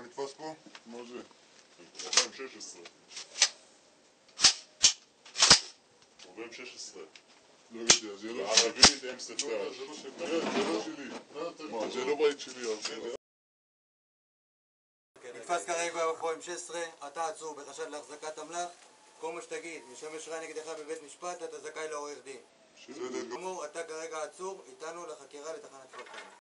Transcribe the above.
כמה נתפס פה? מה זה? 2016. 2016. לא יודע, זה לא שלי. בערבית עם סטאז'. זה לא שלי. זה לא שלי. מה, זה לא בית שלי. נתפס כרגע בחור עם 16, אתה עצור בחשד להחזקת אמל"ח. כל מה שתגיד, משמש ראיה נגדך בבית משפט, אתה זכאי לעורך דין. בסדר. כאמור, אתה כרגע עצור, איתנו לחקירה לתחנת כפר כנא.